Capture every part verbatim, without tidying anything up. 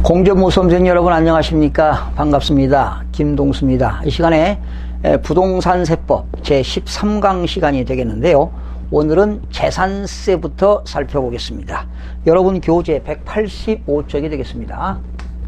공정무 수험생 여러분 안녕하십니까? 반갑습니다. 김동수입니다. 이 시간에 부동산세법 제십삼 강 시간이 되겠는데요. 오늘은 재산세부터 살펴보겠습니다. 여러분 교재 백팔십오 쪽이 되겠습니다.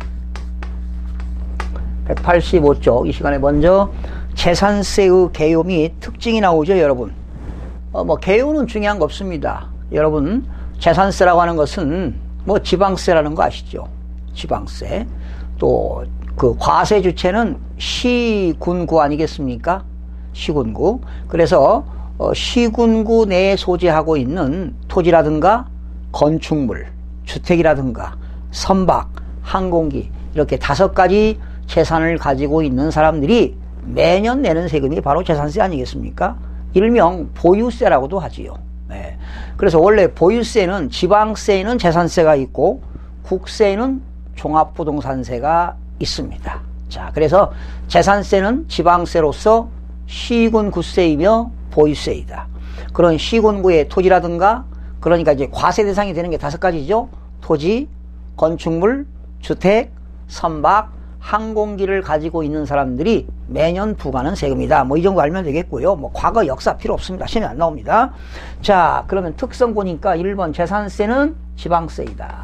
백팔십오 쪽 이 시간에 먼저 재산세의 개요 및 특징이 나오죠, 여러분. 어, 뭐 개요는 중요한 거 없습니다. 여러분 재산세라고 하는 것은 뭐 지방세라는 거 아시죠? 지방세. 또 그 과세 주체는 시군구 아니겠습니까? 시군구. 그래서 어, 시군구 내에 소재하고 있는 토지라든가 건축물, 주택이라든가 선박, 항공기 이렇게 다섯 가지 재산을 가지고 있는 사람들이 매년 내는 세금이 바로 재산세 아니겠습니까? 일명 보유세라고도 하지요. 네. 그래서 원래 보유세는 지방세에는 재산세가 있고 국세에는 종합부동산세가 있습니다. 자, 그래서 재산세는 지방세로서 시군구세이며 보유세이다. 그런 시군구의 토지라든가 그러니까 이제 과세 대상이 되는 게 다섯 가지죠. 토지, 건축물, 주택, 선박, 항공기를 가지고 있는 사람들이 매년 부과하는 세금이다. 뭐 이 정도 알면 되겠고요. 뭐 과거 역사 필요 없습니다. 시험에 안 나옵니다. 자, 그러면 특성 보니까 일 번 재산세는 지방세이다.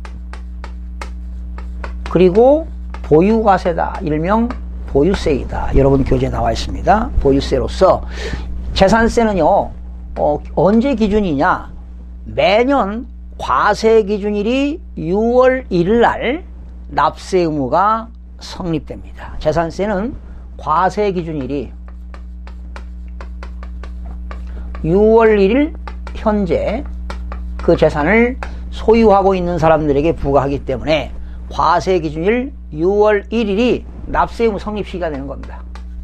그리고 보유과세다. 일명 보유세이다. 여러분 교재에 나와 있습니다. 보유세로서 재산세는요. 어, 언제 기준이냐? 매년 과세 기준일이 유월 일일 날 납세 의무가 성립됩니다. 재산세는 과세 기준일이 유월 일일 현재 그 재산을 소유하고 있는 사람들에게 부과하기 때문에 과세 기준일 유월 일일이 납세 의무 성립 시기가 되는 겁니다.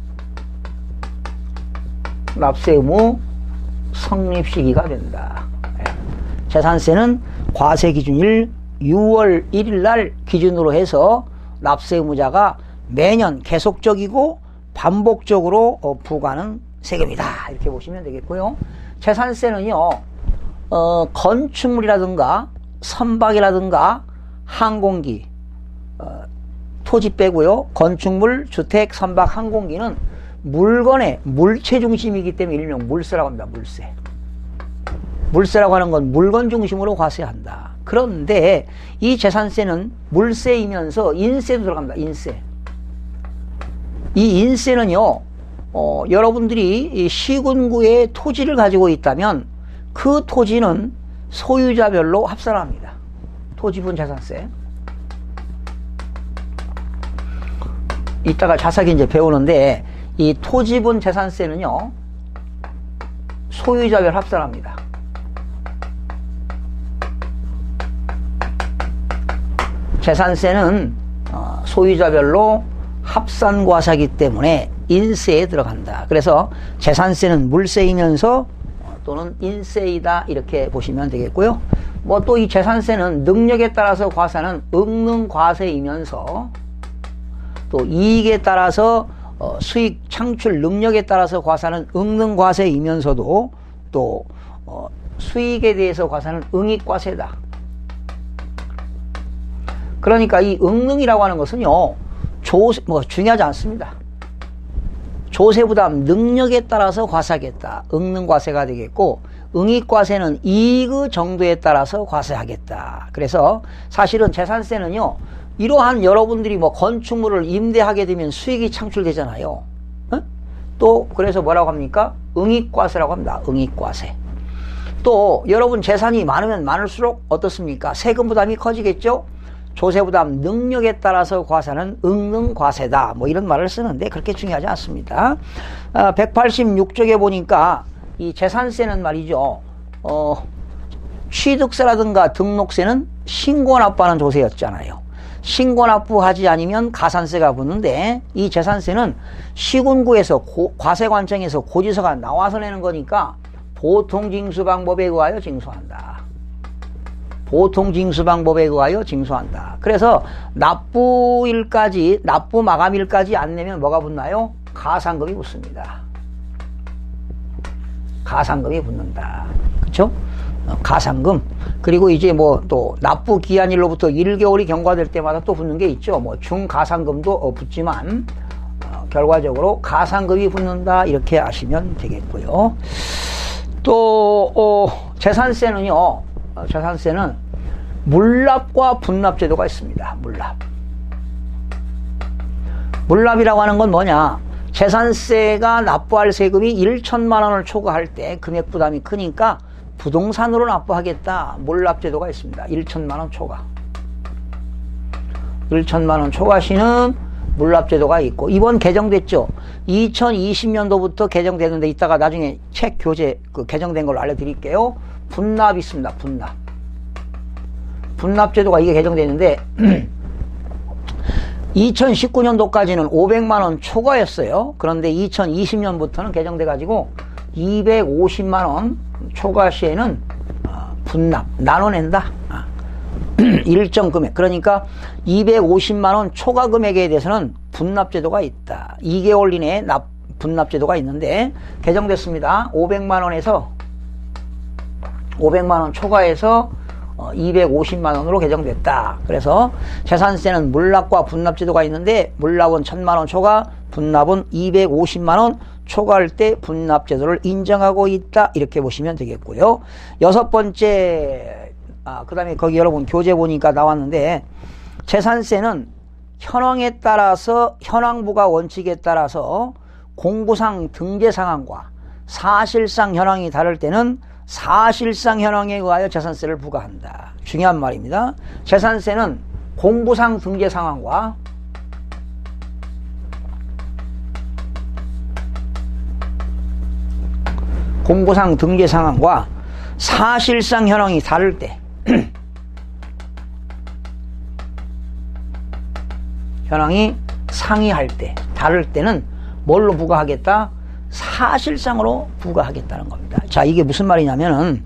납세 의무 성립 시기가 된다. 재산세는 과세 기준일 유월 일일 날 기준으로 해서 납세 의무자가 매년 계속적이고 반복적으로 부과하는 세금이다. 이렇게 보시면 되겠고요. 재산세는요, 어, 건축물이라든가 선박이라든가 항공기, 어, 토지 빼고요. 건축물, 주택, 선박, 항공기는 물건의 물체 중심이기 때문에 일명 물세라고 합니다. 물세. 물세라고 하는 건 물건 중심으로 과세한다. 그런데 이 재산세는 물세이면서 인세도 들어갑니다. 인세. 이 인세는요, 어, 여러분들이 이 시군구에 토지를 가지고 있다면 그 토지는 소유자별로 합산합니다. 토지분 재산세. 이따가 자세히 이제 배우는데 이 토지분 재산세는요, 소유자별 합산합니다. 재산세는 소유자별로 합산과세이기 때문에 인세에 들어간다. 그래서 재산세는 물세이면서 또는 인세이다 이렇게 보시면 되겠고요. 뭐 또 이 재산세는 능력에 따라서 과세하는 응능과세이면서 또 이익에 따라서 수익 창출 능력에 따라서 과세하는 응능과세이면서도 또 수익에 대해서 과세하는 응익과세다. 그러니까 이 응능이라고 하는 것은요, 조세, 뭐 중요하지 않습니다. 조세부담 능력에 따라서 과세하겠다. 응능과세가 되겠고, 응익과세는 이익의 정도에 따라서 과세하겠다. 그래서 사실은 재산세는요, 이러한 여러분들이 뭐 건축물을 임대하게 되면 수익이 창출되잖아요. 어? 또 그래서 뭐라고 합니까? 응익과세라고 합니다. 응익과세. 또 여러분 재산이 많으면 많을수록 어떻습니까? 세금 부담이 커지겠죠? 조세부담 능력에 따라서 과세하는 응능과세다. 뭐 이런 말을 쓰는데 그렇게 중요하지 않습니다. 아, 백팔십육 쪽에 보니까 이 재산세는 말이죠. 어, 취득세라든가 등록세는 신고납부하는 조세였잖아요. 신고납부하지 않으면 가산세가 붙는데 이 재산세는 시군구에서 고, 과세관청에서 고지서가 나와서 내는 거니까 보통징수방법에 의하여 징수한다. 보통징수방법에 의하여 징수한다. 그래서 납부일까지, 납부 마감일까지 안 내면 뭐가 붙나요? 가산금이 붙습니다. 가산금이 붙는다. 그렇죠? 가산금. 그리고 이제 뭐 또 납부 기한일로부터 일 개월이 경과될 때마다 또 붙는 게 있죠. 뭐 중가산금도 붙지만 어, 결과적으로 가산금이 붙는다 이렇게 아시면 되겠고요. 또 어, 재산세는요. 어, 재산세는 물납과 분납제도가 있습니다. 물납. 물납이라고 하는 건 뭐냐? 재산세가 납부할 세금이 천만 원을 초과할 때 금액 부담이 크니까 부동산으로 납부하겠다. 물납제도가 있습니다. 천만 원 초과. 천만 원 초과시는 물납제도가 있고, 이번 개정됐죠. 이천이십 년도부터 개정되는데 이따가 나중에 책 교재 그 개정된 걸로 알려드릴게요. 분납이 있습니다. 분납. 분납제도가 이게 개정되는데 이천십구 년도까지는 오백만 원 초과였어요. 그런데 이천이십 년부터는 개정돼 가지고 이백오십만 원 초과 시에는 분납 나눠낸다. 일정 금액. 그러니까 이백오십만 원 초과 금액에 대해서는 분납제도가 있다. 이 개월 이내에 납, 분납제도가 있는데 개정됐습니다. 오백만 원에서 오백만 원 초과해서 이백오십만 원으로 개정됐다. 그래서 재산세는 물납과 분납제도가 있는데 물납은 천만 원 초과, 분납은 이백오십만 원 초과할 때 분납제도를 인정하고 있다. 이렇게 보시면 되겠고요. 여섯 번째, 아, 그 다음에 거기 여러분 교재 보니까 나왔는데 재산세는 현황에 따라서 현황부가 원칙에 따라서 공부상 등재 상황과 사실상 현황이 다를 때는 사실상 현황에 의하여 재산세를 부과한다. 중요한 말입니다. 재산세는 공부상 등재 상황과 공부상 등재 상황과 사실상 현황이 다를 때 현황이 상이할 때 다를 때는 뭘로 부과하겠다? 사실상으로 부과하겠다는 겁니다. 자, 이게 무슨 말이냐면은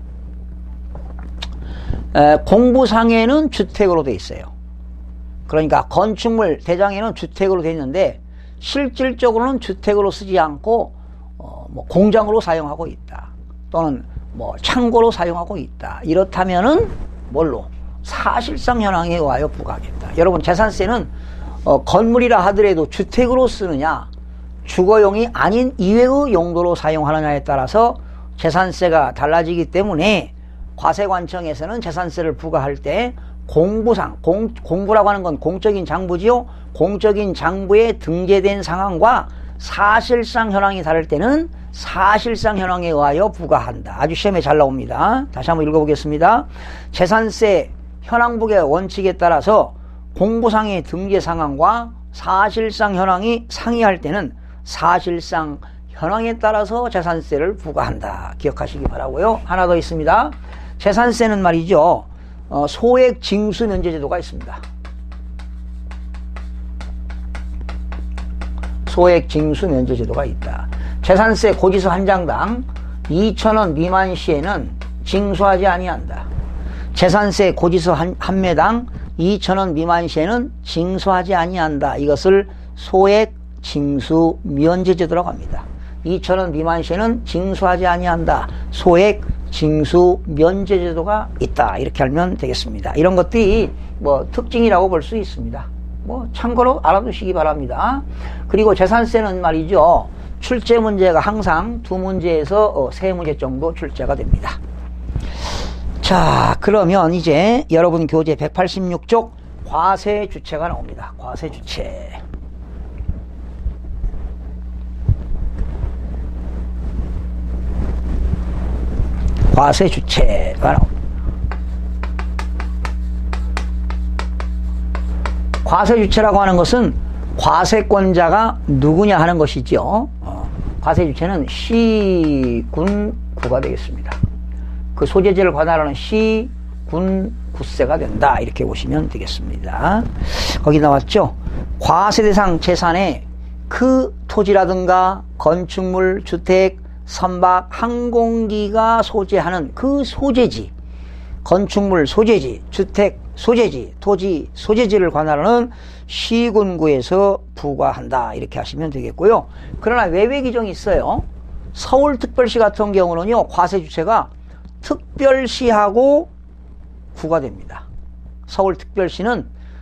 에, 공부상에는 주택으로 돼 있어요. 그러니까 건축물 대장에는 주택으로 돼 있는데 실질적으로는 주택으로 쓰지 않고 어, 뭐 공장으로 사용하고 있다. 또는 뭐 창고로 사용하고 있다. 이렇다면은 뭘로? 사실상 현황에 의하여 부과하겠다. 여러분 재산세는 어, 건물이라 하더라도 주택으로 쓰느냐 주거용이 아닌 이외의 용도로 사용하느냐에 따라서 재산세가 달라지기 때문에 과세관청에서는 재산세를 부과할 때 공부상, 공, 공부라고 하는 건 공적인 장부지요. 공적인 장부에 등재된 상황과 사실상 현황이 다를 때는 사실상 현황에 의하여 부과한다. 아주 시험에 잘 나옵니다. 다시 한번 읽어보겠습니다. 재산세 현황부의 원칙에 따라서 공부상의 등재 상황과 사실상 현황이 상이할 때는 사실상 현황에 따라서 재산세를 부과한다. 기억하시기 바라고요. 하나 더 있습니다. 재산세는 말이죠. 어, 소액 징수 면제 제도가 있습니다. 소액 징수 면제 제도가 있다. 재산세 고지서 한 장당 이천 원 미만 시에는 징수하지 아니한다. 재산세 고지서 한, 한 매당 이천 원 미만 시에는 징수하지 아니한다. 이것을 소액 징수 면제 제도라고 합니다. 이천 원 미만 시에는 징수하지 아니한다. 소액 징수 면제 제도가 있다. 이렇게 알면 되겠습니다. 이런 것들이 뭐 특징이라고 볼 수 있습니다. 뭐 참고로 알아두시기 바랍니다. 그리고 재산세는 말이죠. 출제 문제가 항상 두 문제에서 세 문제 정도 출제가 됩니다. 자, 그러면 이제 여러분 교재 백팔십육 쪽 과세 주체가 나옵니다. 과세 주체. 과세 주체가 나옵니다. 과세 주체라고 하는 것은 과세권자가 누구냐 하는 것이죠. 어, 과세 주체는 시, 군, 구가 되겠습니다. 그 소재지를 관할하는 시, 군, 구세가 된다. 이렇게 보시면 되겠습니다. 거기 나왔죠. 과세 대상 재산에 그 토지라든가 건축물, 주택, 선박, 항공기가 소재하는 그 소재지, 건축물 소재지, 주택 소재지, 토지 소재지를 관할하는 시군구에서 부과한다. 이렇게 하시면 되겠고요. 그러나 외외 규정이 있어요. 서울특별시 같은 경우는요, 과세 주체가 특별시하고 구가 됩니다. 서울특별시는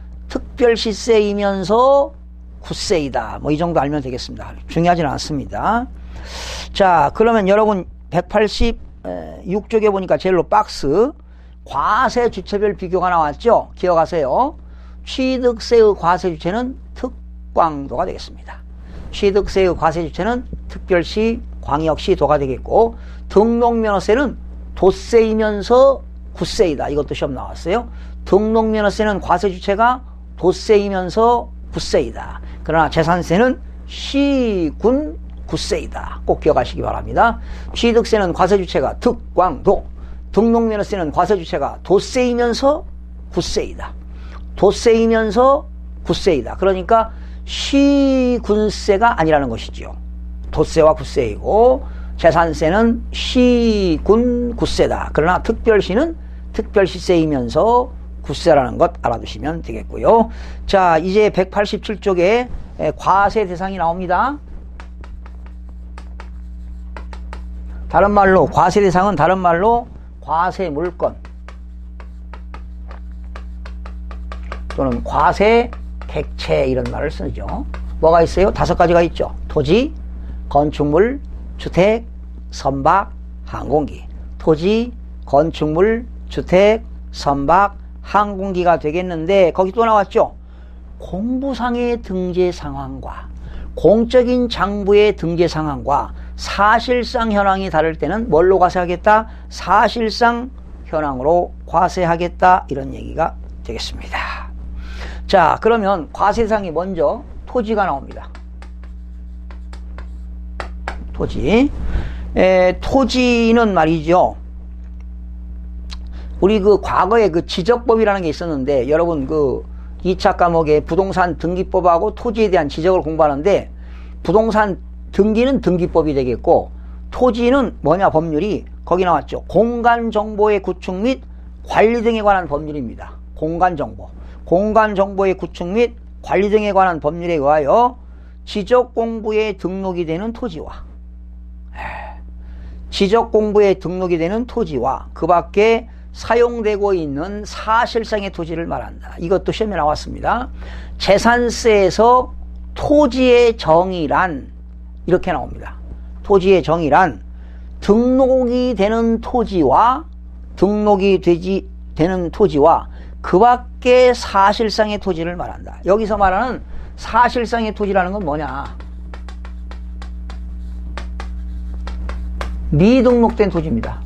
특별시세이면서 구세이다. 뭐 이 정도 알면 되겠습니다. 중요하지는 않습니다. 자, 그러면 여러분 백팔십육 쪽에 보니까 제일로 박스 과세 주체별 비교가 나왔죠. 기억하세요. 취득세의 과세 주체는 특광도가 되겠습니다. 취득세의 과세 주체는 특별시, 광역시도가 되겠고, 등록면허세는 도세이면서 구세이다. 이것도 시험 나왔어요. 등록면허세는 과세 주체가 도세이면서 구세이다. 그러나 재산세는 시, 군, 구세이다. 꼭 기억하시기 바랍니다. 취득세는 과세 주체가 특광도, 등록면허세는 과세 주체가 도세이면서 구세이다. 도세이면서 구세이다. 그러니까 시군세가 아니라는 것이지요. 도세와 구세이고 재산세는 시군 구세다. 그러나 특별시는 특별시세이면서 구세라는 것 알아두시면 되겠고요. 자, 이제 백팔십칠 쪽에 과세 대상이 나옵니다. 다른 말로 과세 대상은 다른 말로 과세 물건 또는 과세 객체 이런 말을 쓰죠. 뭐가 있어요? 다섯 가지가 있죠. 토지, 건축물, 주택, 선박, 항공기. 토지, 건축물, 주택, 선박, 항공기가 되겠는데 거기 또 나왔죠. 공부상의 등재 상황과 공적인 장부의 등재 상황과 사실상 현황이 다를 때는 뭘로 과세하겠다? 사실상 현황으로 과세하겠다. 이런 얘기가 되겠습니다. 자, 그러면 과세상이 먼저 토지가 나옵니다. 토지. 에, 토지는 말이죠. 우리 그 과거에 그 지적법이라는 게 있었는데, 여러분 그 이 차 과목에 부동산 등기법하고 토지에 대한 지적을 공부하는데, 부동산 등기는 등기법이 되겠고, 토지는 뭐냐 법률이 거기 나왔죠. 공간정보의 구축 및 관리 등에 관한 법률입니다. 공간정보. 공간정보의 구축 및 관리 등에 관한 법률에 의하여 지적공부에 등록이 되는 토지와 지적공부에 등록이 되는 토지와 그 밖에 사용되고 있는 사실상의 토지를 말한다. 이것도 시험에 나왔습니다. 재산세에서 토지의 정의란 이렇게 나옵니다. 토지의 정의란 등록이 되는 토지와 등록이 되지 되는 토지와 그 밖에 사실상의 토지를 말한다. 여기서 말하는 사실상의 토지라는 건 뭐냐? 미등록된 토지입니다.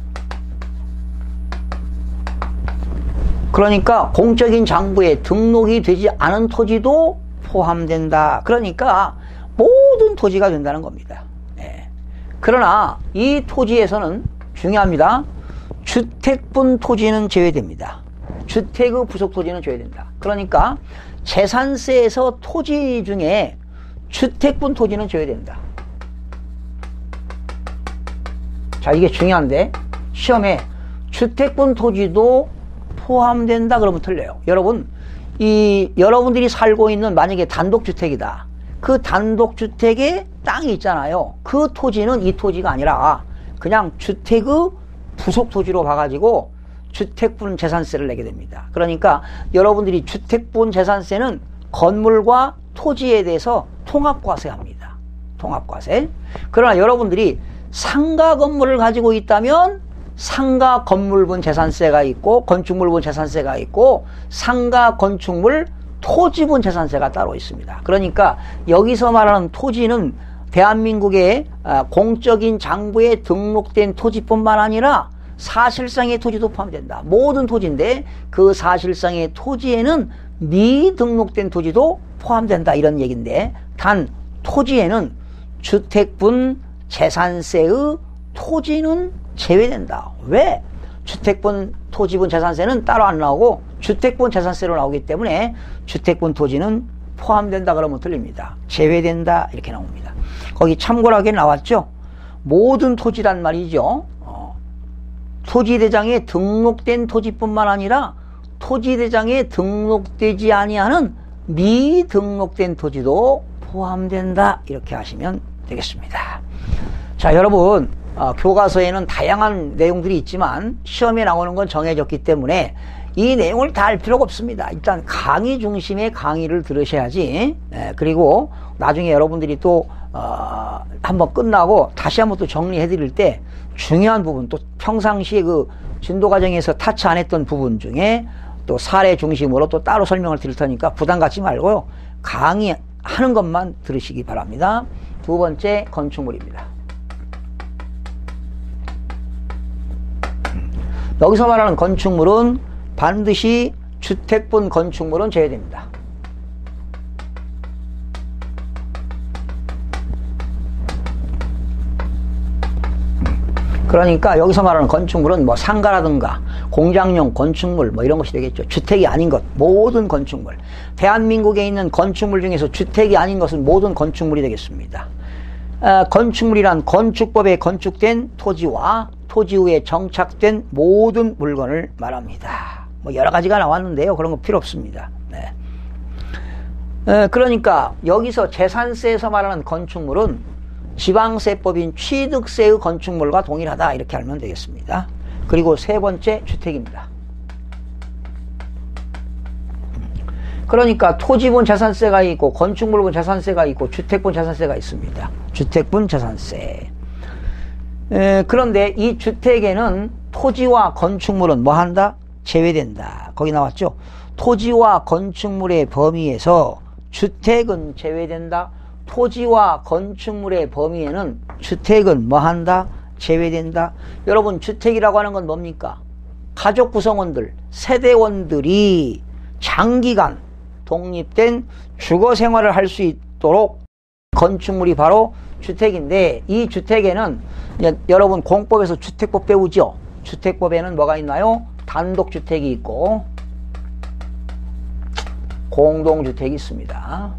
그러니까 공적인 장부에 등록이 되지 않은 토지도 포함된다. 그러니까 모든 토지가 된다는 겁니다. 네. 그러나 이 토지에서는 중요합니다. 주택분 토지는 제외됩니다. 주택의 부속 토지는 제외된다. 그러니까 재산세에서 토지 중에 주택분 토지는 제외된다. 자, 이게 중요한데 시험에 주택분 토지도 포함된다 그러면 틀려요. 여러분, 이 여러분들이 살고 있는 만약에 단독주택이다. 그 단독주택에 땅이 있잖아요. 그 토지는 이 토지가 아니라 그냥 주택의 부속 토지로 봐가지고 주택분 재산세를 내게 됩니다. 그러니까 여러분들이 주택분 재산세는 건물과 토지에 대해서 통합과세합니다. 통합과세. 그러나 여러분들이 상가 건물을 가지고 있다면 상가 건물분 재산세가 있고 건축물분 재산세가 있고 상가 건축물 토지분 재산세가 따로 있습니다. 그러니까 여기서 말하는 토지는 대한민국의 공적인 장부에 등록된 토지뿐만 아니라 사실상의 토지도 포함된다. 모든 토지인데 그 사실상의 토지에는 미등록된 토지도 포함된다. 이런 얘기인데 단 토지에는 주택분 재산세의 토지는 제외된다. 왜? 주택분 토지분 재산세는 따로 안 나오고 주택분 재산세로 나오기 때문에 주택분 토지는 포함된다 그러면 틀립니다. 제외된다 이렇게 나옵니다. 거기 참고하게 나왔죠. 모든 토지란 말이죠. 어. 토지대장에 등록된 토지뿐만 아니라 토지대장에 등록되지 아니하는 미등록된 토지도 포함된다 이렇게 하시면 되겠습니다. 자, 여러분 어, 교과서에는 다양한 내용들이 있지만 시험에 나오는 건 정해졌기 때문에 이 내용을 다 알 필요가 없습니다. 일단 강의 중심의 강의를 들으셔야지. 예, 그리고 나중에 여러분들이 또 어, 한번 끝나고 다시 한번 또 정리해 드릴 때 중요한 부분, 또 평상시에 그 진도 과정에서 타치 안 했던 부분 중에 또 사례 중심으로 또 따로 설명을 드릴 테니까 부담 갖지 말고요. 강의하는 것만 들으시기 바랍니다. 두 번째, 건축물입니다. 여기서 말하는 건축물은 반드시 주택분 건축물은 제외됩니다. 그러니까 여기서 말하는 건축물은 뭐 상가라든가 공장용 건축물 뭐 이런 것이 되겠죠. 주택이 아닌 것, 모든 건축물. 대한민국에 있는 건축물 중에서 주택이 아닌 것은 모든 건축물이 되겠습니다. 어, 건축물이란 건축법에 건축된 토지와 토지 위에 정착된 모든 물건을 말합니다. 뭐 여러 가지가 나왔는데요. 그런 거 필요 없습니다. 네. 어, 그러니까 여기서 재산세에서 말하는 건축물은 지방세법인 취득세의 건축물과 동일하다 이렇게 알면 되겠습니다. 그리고 세 번째, 주택입니다. 그러니까 토지분 재산세가 있고 건축물분 재산세가 있고 주택분 재산세가 있습니다. 주택분 재산세. 에, 그런데 이 주택에는 토지와 건축물은 뭐 한다? 제외된다. 거기 나왔죠? 토지와 건축물의 범위에서 주택은 제외된다. 토지와 건축물의 범위에는 주택은 뭐 한다? 제외된다. 여러분, 주택이라고 하는 건 뭡니까? 가족 구성원들, 세대원들이 장기간 독립된 주거 생활을 할 수 있도록 건축물이 바로 주택인데, 이 주택에는 여러분 공법에서 주택법 배우죠? 주택법에는 뭐가 있나요? 단독주택이 있고 공동주택이 있습니다.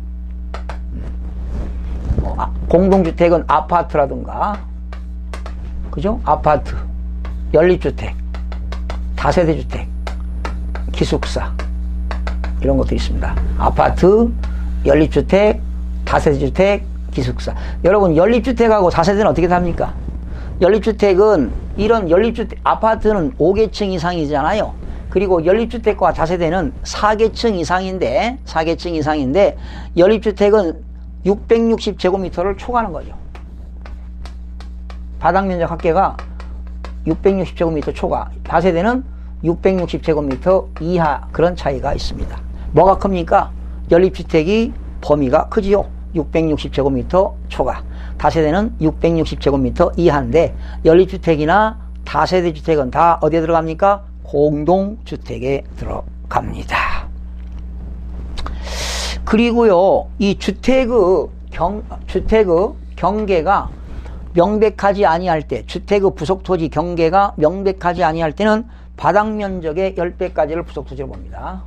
아, 공동주택은 아파트라든가, 그죠? 아파트, 연립주택, 다세대주택, 기숙사, 이런 것들이 있습니다. 아파트, 연립주택, 다세대주택, 기숙사. 여러분, 연립주택하고 다세대는 어떻게 답니까? 연립주택은, 이런 연립주택, 아파트는 오 계층 이상이잖아요. 그리고 연립주택과 다세대는 사 계층 이상인데, 사 계층 이상인데, 연립주택은 육백육십 제곱미터를 초과하는 거죠. 바닥면적 합계가 육백육십 제곱미터 초과, 다세대는 육백육십 제곱미터 이하, 그런 차이가 있습니다. 뭐가 큽니까? 연립주택이 범위가 크지요. 육백육십 제곱미터 초과, 다세대는 육백육십 제곱미터 이하인데, 연립주택이나 다세대 주택은 다 어디에 들어갑니까? 공동주택에 들어갑니다. 그리고요, 이 주택의 경, 주택의 경계가 명백하지 아니할 때, 주택의 부속토지 경계가 명백하지 아니할 때는 바닥면적의 십 배까지를 부속토지로 봅니다.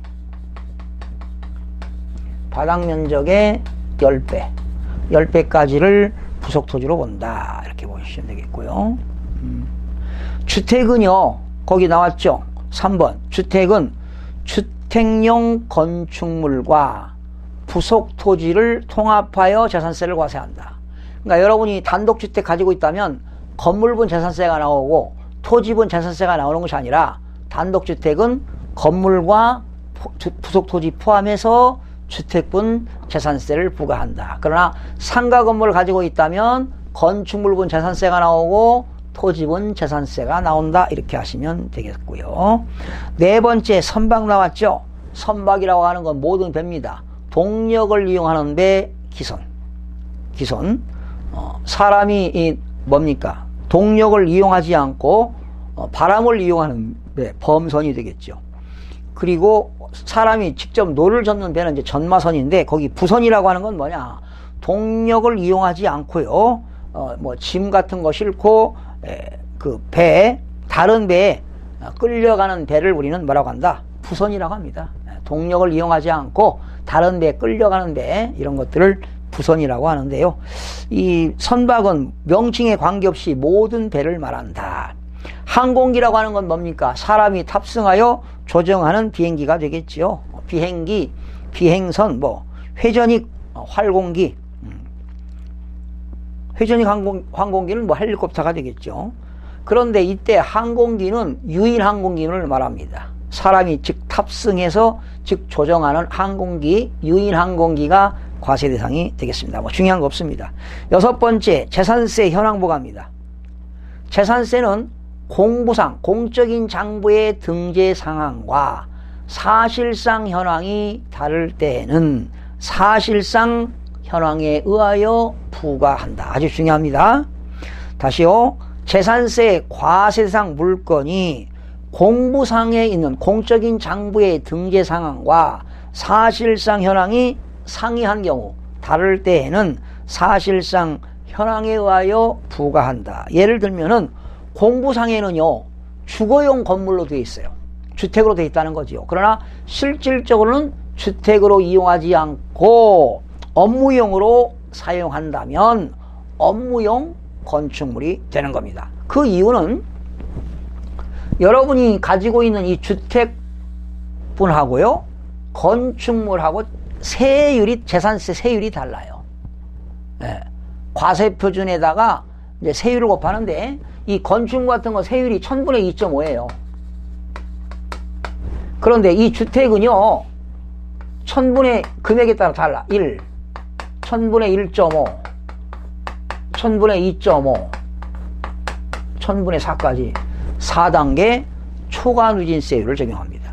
바닥면적의 십 배, 십 배까지를 부속토지로 본다. 이렇게 보시면 되겠고요. 음. 주택은요, 거기 나왔죠? 삼 번. 주택은 주택용 건축물과 부속 토지를 통합하여 재산세를 과세한다. 그러니까 여러분이 단독주택 가지고 있다면 건물분 재산세가 나오고 토지분 재산세가 나오는 것이 아니라, 단독주택은 건물과 부속 토지 포함해서 주택분 재산세를 부과한다. 그러나 상가 건물을 가지고 있다면 건축물분 재산세가 나오고 토지분 재산세가 나온다. 이렇게 하시면 되겠고요. 네 번째, 선박 나왔죠? 선박이라고 하는 건 모든 배입니다. 동력을 이용하는 배, 기선. 기선. 어, 사람이 이 뭡니까? 동력을 이용하지 않고 어, 바람을 이용하는 배, 범선이 되겠죠. 그리고 사람이 직접 노를 젓는 배는 이제 전마선인데, 거기 부선이라고 하는 건 뭐냐? 동력을 이용하지 않고요. 어, 뭐 짐 같은 거 싣고 그 배, 다른 배에 끌려가는 배를 우리는 뭐라고 한다? 부선이라고 합니다. 동력을 이용하지 않고 다른 배에 끌려가는 배, 이런 것들을 부선이라고 하는데요. 이 선박은 명칭에 관계없이 모든 배를 말한다. 항공기라고 하는 건 뭡니까? 사람이 탑승하여 조정하는 비행기가 되겠지요. 비행기, 비행선, 뭐 회전익 활공기, 회전식 항공, 항공기는 뭐 헬리콥터가 되겠죠. 그런데 이때 항공기는 유인 항공기를 말합니다. 사람이 즉 탑승해서 즉 조정하는 항공기, 유인 항공기가 과세 대상이 되겠습니다. 뭐 중요한 거 없습니다. 여섯 번째, 재산세 현황 보고합니다. 재산세는 공부상, 공적인 장부의 등재 상황과 사실상 현황이 다를 때에는 사실상 현황에 의하여 부과한다. 아주 중요합니다. 다시요. 재산세 과세 대상 물건이 공부상에 있는 공적인 장부의 등재 상황과 사실상 현황이 상이한 경우 다를 때에는 사실상 현황에 의하여 부과한다. 예를 들면은 공부상에는요 주거용 건물로 되어 있어요. 주택으로 되어 있다는 거지요. 그러나 실질적으로는 주택으로 이용하지 않고 업무용으로 사용한다면 업무용 건축물이 되는 겁니다. 그 이유는 여러분이 가지고 있는 이 주택분하고요 건축물하고 세율이, 재산세 세율이 달라요. 예. 과세표준에다가 이제 세율을 곱하는데 이 건축물 같은 거 세율이 천분의 이 점 오예요. 그런데 이 주택은요 천분의 금액에 따라 달라. 일, 천분의 일 점 오, 천분의 이 점 오, 천분의 사까지 사 단계 초과 누진세율을 적용합니다.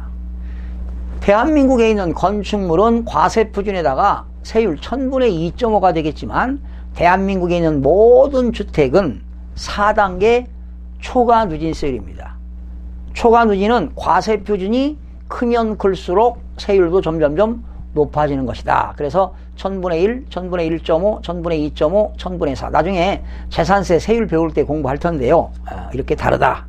대한민국에 있는 건축물은 과세표준에다가 세율 천분의 이 점 오가 되겠지만 대한민국에 있는 모든 주택은 사 단계 초과 누진세율입니다. 초과 누진은 과세표준이 크면 클수록 세율도 점점점 높아지는 것이다. 그래서 천분의 일, 천분의 일 점 오, 천분의 이 점 오, 천분의 사. 나중에 재산세 세율 배울 때 공부할 텐데요. 이렇게 다르다.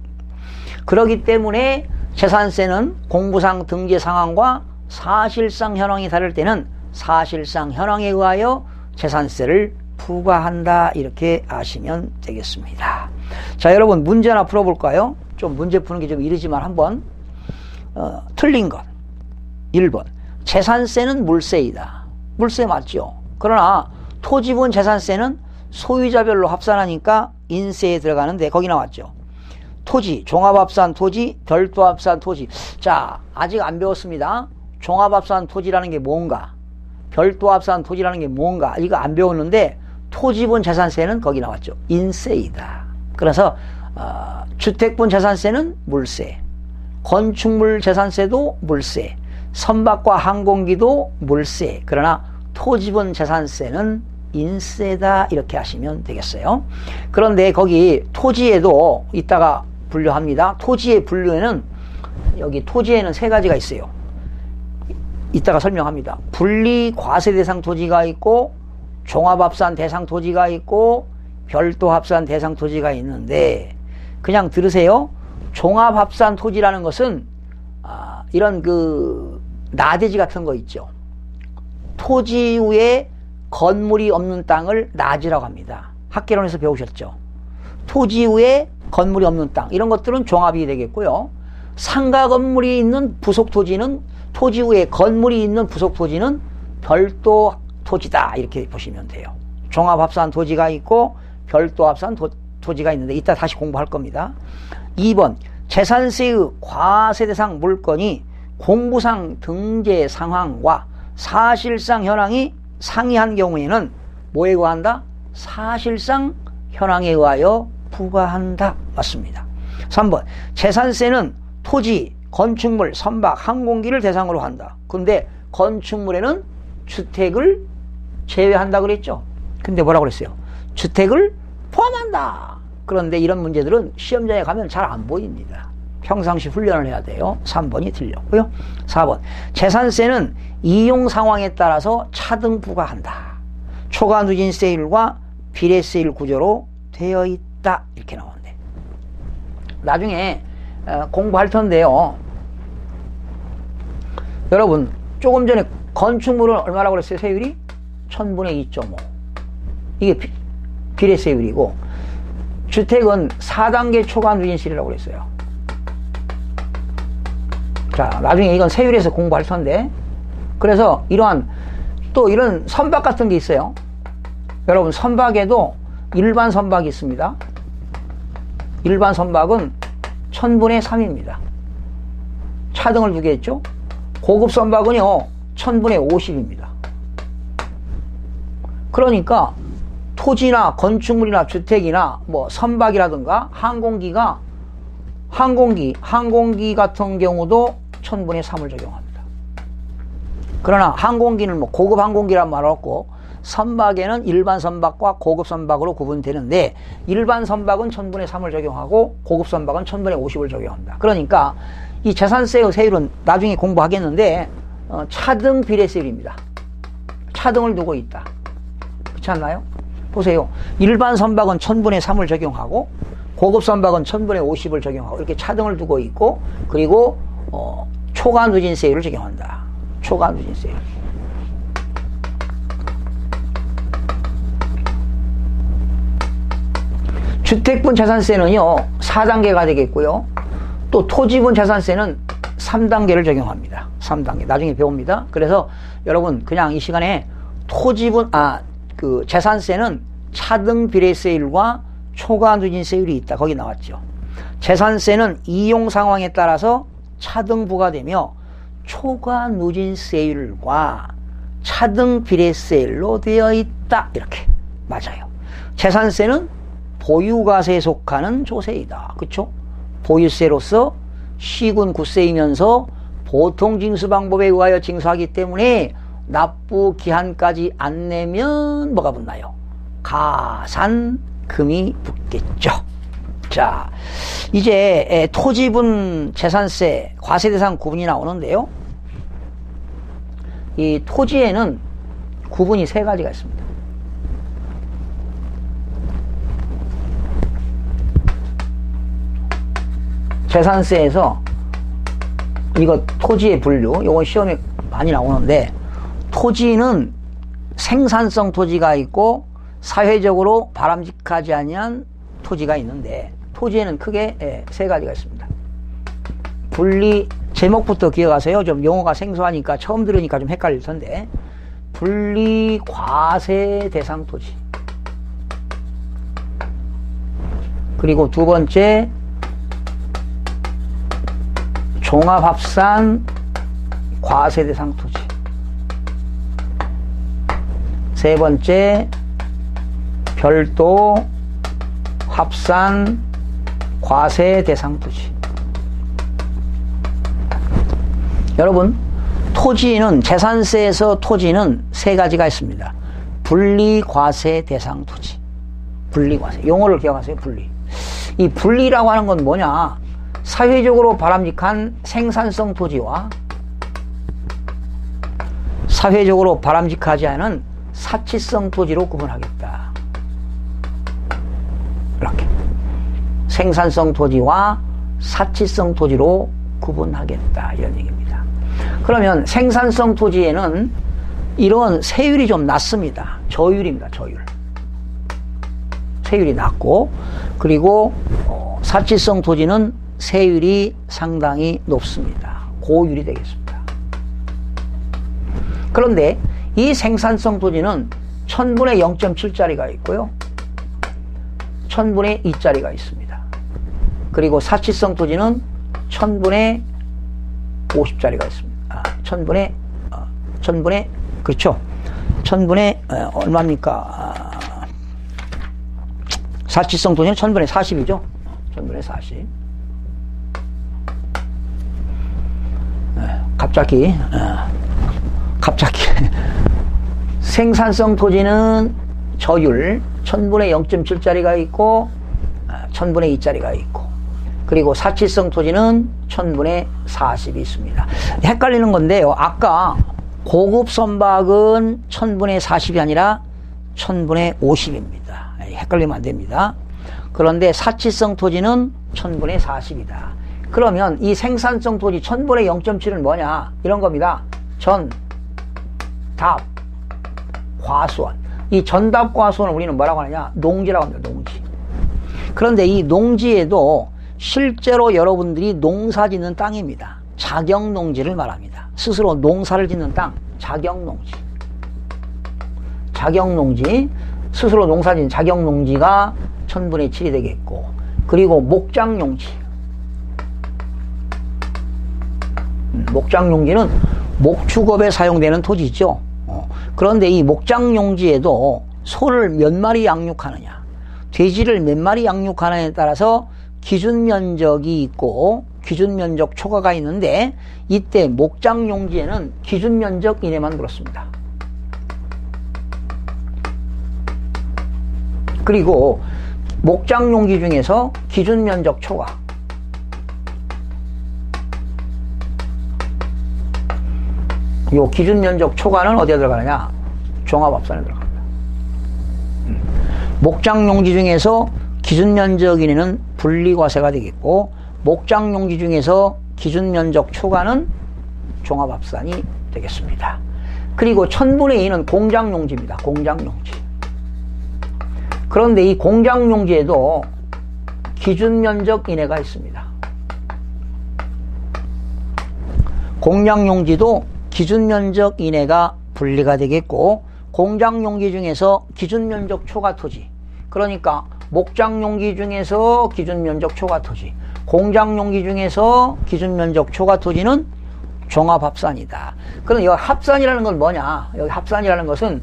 그렇기 때문에 재산세는 공부상 등재 상황과 사실상 현황이 다를 때는 사실상 현황에 의하여 재산세를 부과한다. 이렇게 아시면 되겠습니다. 자, 여러분 문제 하나 풀어볼까요? 좀 문제 푸는 게 좀 이르지만 한번 어, 틀린 것. 일 번 재산세는 물세이다. 물세 맞죠? 그러나 토지분 재산세는 소유자별로 합산하니까 인세에 들어가는데 거기 나왔죠. 토지, 종합합산 토지, 별도합산 토지. 자, 아직 안 배웠습니다. 종합합산 토지라는 게 뭔가, 별도합산 토지라는 게 뭔가, 이거 안 배웠는데 토지분 재산세는 거기 나왔죠. 인세이다. 그래서 어, 주택분 재산세는 물세, 건축물 재산세도 물세, 선박과 항공기도 물세. 그러나 토지분 재산세는 인세다. 이렇게 하시면 되겠어요. 그런데 거기 토지에도 이따가 분류합니다. 토지의 분류에는 여기 토지에는 세 가지가 있어요. 이따가 설명합니다. 분리 과세 대상 토지가 있고 종합합산 대상 토지가 있고 별도합산 대상 토지가 있는데 그냥 들으세요. 종합합산 토지라는 것은 아, 이런 그 나대지 같은 거 있죠. 토지 위에 건물이 없는 땅을 나지라고 합니다. 학개론에서 배우셨죠. 토지 위에 건물이 없는 땅, 이런 것들은 종합이 되겠고요. 상가 건물이 있는 부속 토지는, 토지 위에 건물이 있는 부속 토지는 별도 토지다. 이렇게 보시면 돼요. 종합합산 토지가 있고 별도합산 도, 토지가 있는데 이따 다시 공부할 겁니다. 이 번 재산세의 과세 대상 물건이 공부상 등재 상황과 사실상 현황이 상이한 경우에는 뭐에 의한다? 사실상 현황에 의하여 부과한다. 맞습니다. 삼 번 재산세는 토지, 건축물, 선박, 항공기를 대상으로 한다. 근데 건축물에는 주택을 제외한다 그랬죠. 근데 뭐라고 그랬어요? 주택을 포함한다. 그런데 이런 문제들은 시험장에 가면 잘 안 보입니다. 평상시 훈련을 해야 돼요. 삼 번이 틀렸고요. 사 번 재산세는 이용 상황에 따라서 차등 부과한다. 초과 누진세율과 비례세율 구조로 되어 있다. 이렇게 나오는데 나중에 공부할 텐데요. 여러분 조금 전에 건축물은 얼마라고 그랬어요? 세율이? 천분의 이 점 오. 이게 비, 비례세율이고 주택은 사 단계 초과 누진세율이라고 그랬어요. 자, 나중에 이건 세율에서 공부할 텐데 그래서 이러한 또 이런 선박 같은 게 있어요. 여러분 선박에도 일반 선박이 있습니다. 일반 선박은 천분의 삼입니다. 차등을 두 개 했죠. 고급 선박은요 천분의 오십입니다. 그러니까 토지나 건축물이나 주택이나 뭐 선박이라든가 항공기가 항공기 항공기 같은 경우도 천분의 삼을 적용합니다. 그러나 항공기는 뭐 고급 항공기란 말 없고 선박에는 일반 선박과 고급 선박으로 구분되는데 일반 선박은 천분의 삼을 적용하고 고급 선박은 천분의 오십을 적용합니다. 그러니까 이 재산세의 세율은 나중에 공부하겠는데 어, 차등 비례세율입니다. 차등을 두고 있다. 그렇지 않나요? 보세요. 일반 선박은 천분의 삼을 적용하고 고급 선박은 천분의 오십을 적용하고 이렇게 차등을 두고 있고 그리고 어, 초과 누진세율을 적용한다. 초과 누진세율. 주택분 재산세는요 사 단계가 되겠고요. 또 토지분 재산세는 삼 단계를 적용합니다. 삼 단계. 나중에 배웁니다. 그래서 여러분 그냥 이 시간에 토지분 아 그 재산세는 차등 비례세율과 초과 누진세율이 있다. 거기 나왔죠. 재산세는 이용 상황에 따라서 차등 부과되며 초과 누진세율과 차등 비례세율로 되어 있다. 이렇게 맞아요. 재산세는 보유과세에 속하는 조세이다. 그렇죠? 보유세로서 시군 구세이면서 보통 징수 방법에 의하여 징수하기 때문에 납부 기한까지 안 내면 뭐가 붙나요? 가산금이 붙겠죠. 자, 이제 토지분 재산세 과세대상 구분이 나오는데요. 이 토지에는 구분이 세 가지가 있습니다. 재산세에서 이거 토지의 분류, 이거 시험에 많이 나오는데 토지는 생산성 토지가 있고 사회적으로 바람직하지 아니한 토지가 있는데 토지에는 크게 세 가지가 있습니다. 분리, 제목부터 기억하세요. 좀 용어가 생소하니까 처음 들으니까 좀 헷갈릴 텐데 분리 과세 대상 토지, 그리고 두 번째 종합합산 과세 대상 토지, 세 번째 별도 합산 과세 대상 토지. 여러분, 토지는 재산세에서 토지는 세 가지가 있습니다. 분리과세 대상 토지, 분리과세. 용어를 기억하세요. 분리. 이 분리라고 하는 건 뭐냐? 사회적으로 바람직한 생산성 토지와 사회적으로 바람직하지 않은 사치성 토지로 구분하겠다. 이렇게 생산성 토지와 사치성 토지로 구분하겠다, 이런 얘기입니다. 그러면 생산성 토지에는 이런 세율이 좀 낮습니다. 저율입니다. 저율. 세율이 낮고, 그리고 어, 사치성 토지는 세율이 상당히 높습니다. 고율이 되겠습니다. 그런데 이 생산성 토지는 천분의 영 점 칠짜리가 있고요, 천분의 이짜리가 있습니다. 그리고 사치성 토지는 천분의 오십짜리가 있습니다. 아, 천분의, 어, 천분의, 그렇죠. 천분의, 어, 얼마입니까? 아, 사치성 토지는 천분의 사십이죠. 천분의 사십. 갑자기, 어, 갑자기. 생산성 토지는 저율, 천분의 영 점 칠짜리가 있고, 천분의 이짜리가 있고, 그리고 사치성 토지는 천분의 사십이 있습니다. 헷갈리는 건데요. 아까 고급 선박은 천분의 사십이 아니라 천분의 오십입니다. 헷갈리면 안 됩니다. 그런데 사치성 토지는 천분의 사십이다. 그러면 이 생산성 토지 천분의 영 점 칠은 뭐냐? 이런 겁니다. 전, 답, 과수원. 이 전답 과수원을 우리는 뭐라고 하느냐? 농지라고 합니다. 농지. 그런데 이 농지에도 실제로 여러분들이 농사 짓는 땅입니다. 자경농지를 말합니다. 스스로 농사를 짓는 땅, 자경농지. 자경농지. 스스로 농사진 자격농지가 천분의 칠이 되겠고, 그리고 목장용지. 목장용지는 목축업에 사용되는 토지죠. 어. 그런데 이 목장용지에도 소를 몇 마리 양육하느냐, 돼지를 몇 마리 양육하느냐에 따라서 기준 면적이 있고 기준 면적 초과가 있는데, 이때 목장용지에는 기준 면적 이내만 들었습니다. 그리고 목장용지 중에서 기준 면적 초과, 요 기준 면적 초과는 어디에 들어가느냐? 종합합산에 들어갑니다. 목장용지 중에서 기준 면적 이내는 분리과세가 되겠고, 목장용지 중에서 기준 면적 초과는 종합합산이 되겠습니다. 그리고 천분의 이는 공장용지입니다. 공장용지. 그런데 이 공장용지에도 기준 면적 이내가 있습니다. 공장용지도 기준 면적 이내가 분리가 되겠고, 공장용지 중에서 기준 면적 초과 토지, 그러니까 목장용지 중에서 기준 면적 초과 토지, 공장용지 중에서 기준 면적 초과 토지는 종합합산이다. 그럼 여기 합산이라는 건 뭐냐? 여기 합산이라는 것은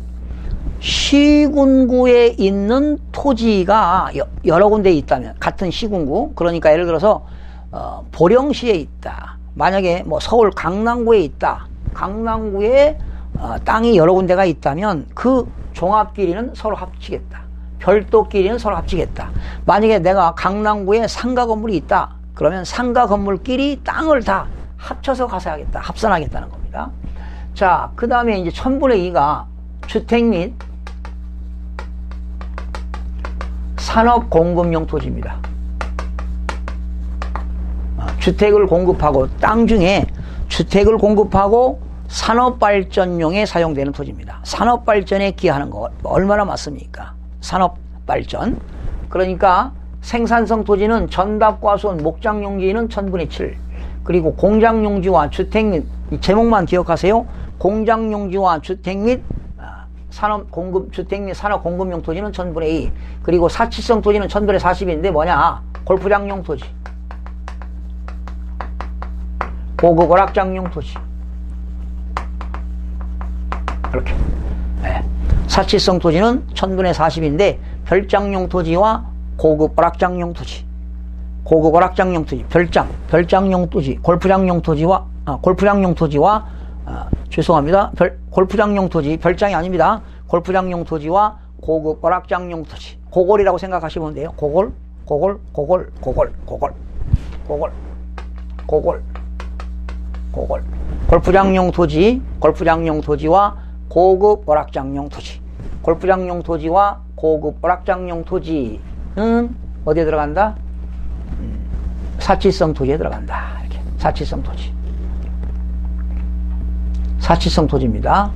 시군구에 있는 토지가 여러 군데에 있다면, 같은 시군구, 그러니까 예를 들어서 어, 보령시에 있다, 만약에 뭐 서울 강남구에 있다, 강남구에 어, 땅이 여러 군데가 있다면 그 종합끼리는 서로 합치겠다, 별도끼리는 서로 합치겠다. 만약에 내가 강남구에 상가 건물이 있다, 그러면 상가 건물끼리 땅을 다 합쳐서 가세하겠다, 합산하겠다는 겁니다. 자, 그 다음에 이제 천분의 이가 주택 및 산업 공급용 토지입니다. 주택을 공급하고, 땅 중에 주택을 공급하고 산업발전용에 사용되는 토지입니다. 산업발전에 기하는 거 얼마나 많습니까? 산업발전. 그러니까 생산성 토지는 전답과수원, 목장용지는 천분의 칠, 그리고 공장용지와 주택 및, 제목만 기억하세요. 공장용지와 주택 및 산업 공급, 주택 및 산업 공급용 토지는 천분의 이, 그리고 사치성 토지는 천분의 사십인데 뭐냐? 골프장용 토지, 고급 오락장용 토지. 이렇게. 네. 사치성 토지는 천분의 사십인데 별장용 토지와 고급 오락장용 토지, 고급 오락장용 토지, 별장, 별장용 토지, 골프장용 토지와, 아, 골프장용 토지와, 아, 죄송합니다. 별, 골프장용 토지, 별장이 아닙니다. 골프장용 토지와 고급 오락장용 토지. 고골이라고 생각하시면 돼요. 고골, 고골, 고골, 고골, 고골, 고골, 고골, 고골. 골프장용 토지, 골프장용 토지와 고급 오락장용 토지. 골프장용 토지와 고급 오락장용 토지는 어디에 들어간다? 사치성 토지에 들어간다. 이렇게. 사치성 토지. 사치성 토지입니다.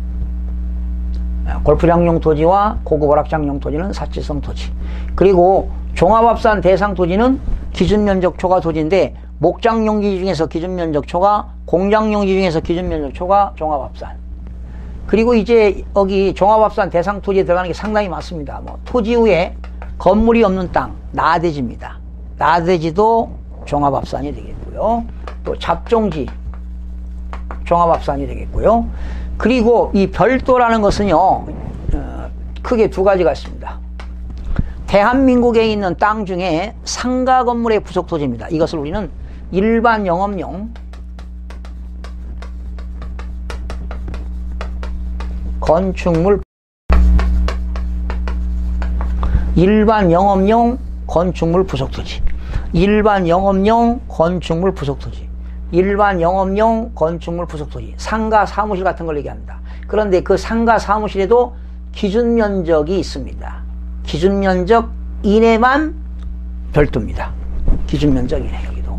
골프장용 토지와 고급 오락장용 토지는 사치성 토지. 그리고 종합합산 대상 토지는 기준면적 초과 토지인데, 목장용지 중에서 기준면적 초과, 공장용지 중에서 기준면적 초과, 종합합산. 그리고 이제 여기 종합합산 대상 토지에 들어가는 게 상당히 많습니다. 뭐 토지 위에 건물이 없는 땅, 나대지입니다. 나대지도 종합합산이 되겠고요. 또 잡종지, 종합합산이 되겠고요. 그리고 이 별도라는 것은요, 어, 크게 두 가지가 있습니다. 대한민국에 있는 땅 중에 상가 건물의 부속 토지입니다. 이것을 우리는 일반 영업용 건축물, 일반 영업용 건축물 부속 토지, 일반 영업용 건축물 부속 토지, 일반 영업용 건축물 부속 토지, 상가 사무실 같은 걸 얘기합니다. 그런데 그 상가 사무실에도 기준 면적이 있습니다. 기준 면적 이내만 별도입니다. 기준 면적 이내, 여기도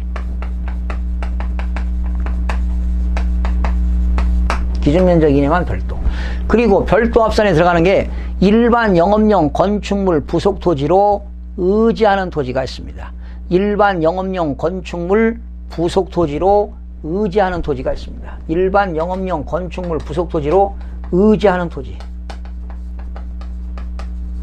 기준 면적 이내만 별도. 그리고 별도 합산에 들어가는 게 일반 영업용 건축물 부속 토지로 의지하는 토지가 있습니다. 일반 영업용 건축물 부속 토지로 의지하는 토지가 있습니다. 일반 영업용 건축물 부속 토지로 의지하는 토지.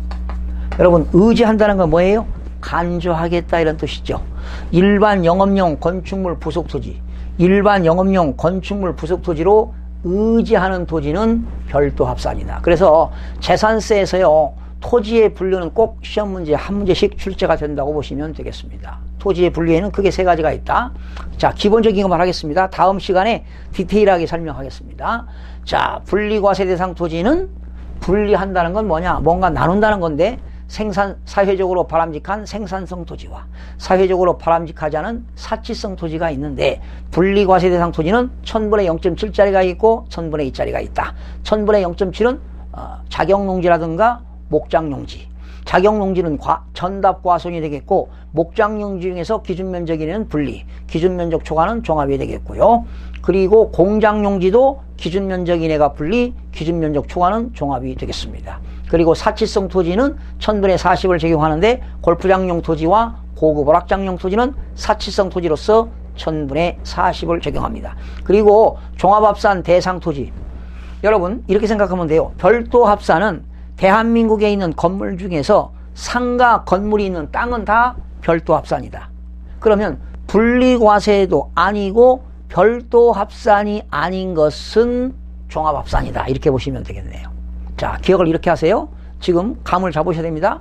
여러분 의지한다는 건 뭐예요? 간주하겠다 이런 뜻이죠. 일반 영업용 건축물 부속토지, 일반 영업용 건축물 부속토지로 의지하는 토지는 별도 합산이다. 그래서 재산세에서요 토지의 분류는 꼭 시험 문제 한 문제씩 출제가 된다고 보시면 되겠습니다. 토지의 분류에는 크게 세 가지가 있다. 자, 기본적인 것만 하겠습니다. 다음 시간에 디테일하게 설명하겠습니다. 자, 분리과세 대상 토지는 분리한다는 건 뭐냐? 뭔가 나눈다는 건데 생산, 사회적으로 바람직한 생산성 토지와 사회적으로 바람직하지 않은 사치성 토지가 있는데 분리과세 대상 토지는 천분의 영 점 칠짜리가 있고 천분의 이짜리가 있다. 천분의 영 점 칠은 어, 자격농지라든가 목장용지. 자격농지는 과, 전답과손이 되겠고 목장용지 중에서 기준면적이는 분리, 기준면적 초과는 종합이 되겠고요. 그리고 공장용지도 기준면적 이내가 분리, 기준면적 초과는 종합이 되겠습니다. 그리고 사치성 토지는 천분의 사십을 적용하는데 골프장용 토지와 고급 오락장용 토지는 사치성 토지로서 천분의 사십을 적용합니다. 그리고 종합합산 대상 토지, 여러분 이렇게 생각하면 돼요. 별도 합산은 대한민국에 있는 건물 중에서 상가 건물이 있는 땅은 다 별도 합산이다. 그러면 분리과세도 아니고 별도 합산이 아닌 것은 종합합산이다. 이렇게 보시면 되겠네요. 자, 기억을 이렇게 하세요. 지금 감을 잡으셔야 됩니다.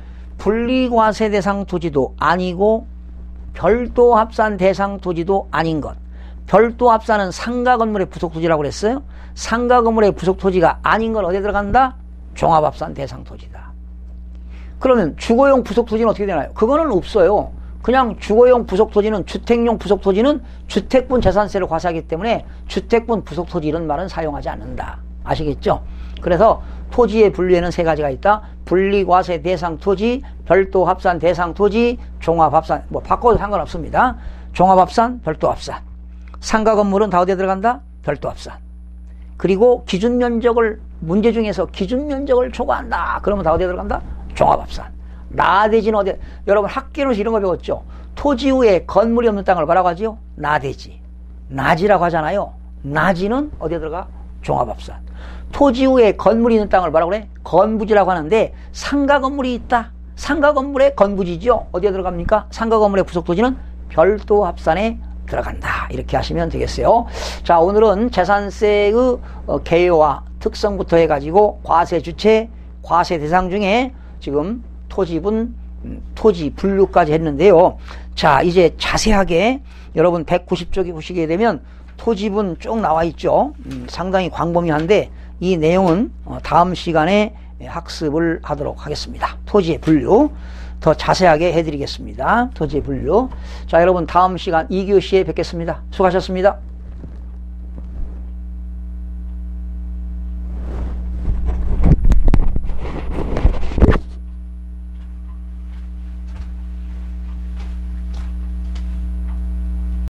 분리과세 대상 토지도 아니고 별도 합산 대상 토지도 아닌 것. 별도 합산은 상가 건물의 부속 토지라고 그랬어요. 상가 건물의 부속 토지가 아닌 건 어디에 들어간다? 종합합산 대상 토지다. 그러면 주거용 부속 토지는 어떻게 되나요? 그거는 없어요. 그냥 주거용 부속 토지는, 주택용 부속 토지는 주택분 재산세를 과세하기 때문에 주택분 부속 토지 이런 말은 사용하지 않는다. 아시겠죠? 그래서 토지의 분류에는 세 가지가 있다. 분리과세 대상 토지, 별도 합산 대상 토지, 종합합산. 뭐 바꿔도 상관없습니다. 종합합산, 별도 합산. 상가 건물은 다 어디에 들어간다? 별도 합산. 그리고 기준 면적을, 문제 중에서 기준 면적을 초과한다. 그러면 다 어디에 들어간다? 종합합산. 나대지는 어디, 여러분 학교에서 이런 거 배웠죠? 토지 위에 건물이 없는 땅을 뭐라고 하지요? 나대지. 나지라고 하잖아요. 나지는 어디에 들어가? 종합합산. 토지 위에 건물이 있는 땅을 뭐라고 그래? 건부지라고 하는데 상가 건물이 있다. 상가 건물에 건부지죠. 어디에 들어갑니까? 상가 건물의 부속 토지는 별도 합산에 들어간다. 이렇게 하시면 되겠어요. 자, 오늘은 재산세의 개요와 특성부터 해가지고 과세 주체, 과세 대상 중에 지금 토지분, 토지 분류까지 했는데요. 자, 이제 자세하게 여러분 백구십 쪽에 보시게 되면 토지분 쭉 나와 있죠. 음, 상당히 광범위한데 이 내용은 다음 시간에 학습을 하도록 하겠습니다. 토지의 분류 더 자세하게 해드리겠습니다. 토지의 분류. 자, 여러분 다음 시간 이 교시에 뵙겠습니다. 수고하셨습니다.